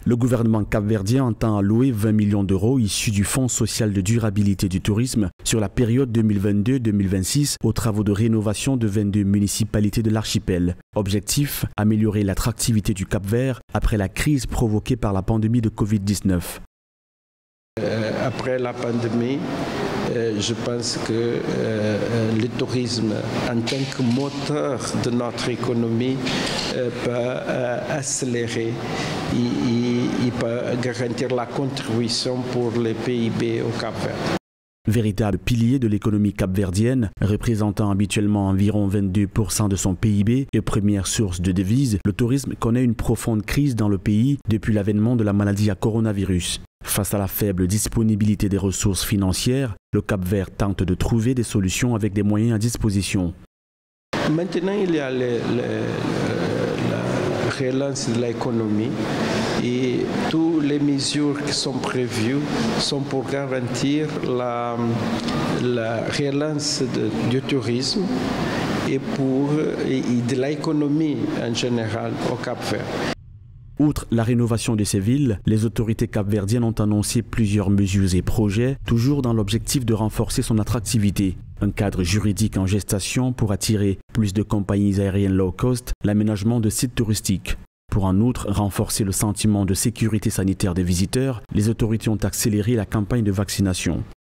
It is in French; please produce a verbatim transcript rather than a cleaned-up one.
Le gouvernement capverdien entend allouer vingt millions d'euros issus du Fonds social de durabilité du tourisme sur la période deux mille vingt-deux deux mille vingt-six aux travaux de rénovation de vingt-deux municipalités de l'archipel. Objectif, améliorer l'attractivité du Cap-Vert après la crise provoquée par la pandémie de Covid dix-neuf. Euh, après la pandémie, euh, je pense que euh, le tourisme en tant que moteur de notre économie euh, peut euh, accélérer, il, il, il peut garantir la contribution pour le P I B au Cap-Vert. Véritable pilier de l'économie capverdienne, représentant habituellement environ vingt-deux pour cent de son P I B et première source de devises, le tourisme connaît une profonde crise dans le pays depuis l'avènement de la maladie à coronavirus. Face à la faible disponibilité des ressources financières, le Cap-Vert tente de trouver des solutions avec des moyens à disposition. Maintenant, il y a le, le, la relance de l'économie et toutes les mesures qui sont prévues sont pour garantir la, la relance de, du tourisme et, pour, et de l'économie en général au Cap-Vert. Outre la rénovation de ces villes, les autorités capverdiennes ont annoncé plusieurs mesures et projets, toujours dans l'objectif de renforcer son attractivité. Un cadre juridique en gestation pour attirer plus de compagnies aériennes low cost, l'aménagement de sites touristiques. Pour en outre renforcer le sentiment de sécurité sanitaire des visiteurs, les autorités ont accéléré la campagne de vaccination.